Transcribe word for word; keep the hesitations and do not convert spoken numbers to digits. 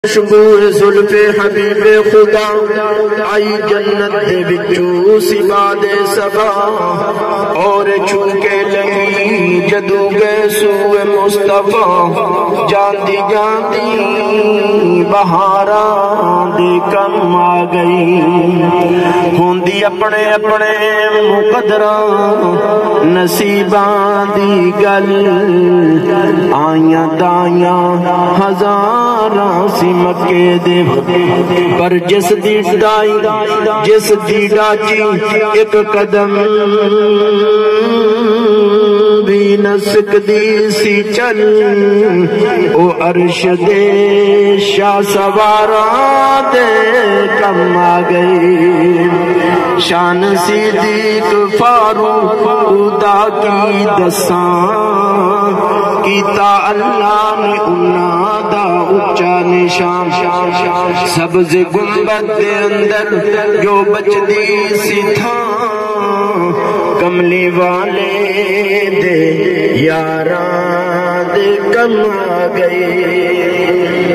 خوشبو زلف حبیب خدا آئی جنت دے بچو سباد سبا اور چھوکے لگی جدو گئے سوئے مصطفیٰ جاندی جاندی بہاران دے کم آگئی ہوندی اپنے اپنے مقدران نصیبان دی گل آئیاں دائیاں ہزاراں سی مکے دے پر جس دی ڈائی جس دی ڈاچی ایک قدم بھی نسک دی سی چل او عرش دے شاہ سوارا دے کم آگئی شان صدیق فاروق خدا کی دسان کیتا اللہ نے انہا دا اچھا نشان سبز گنبد دے اندر جو بچ دی سی تھا کملی والے دے یاران دے کم آگئی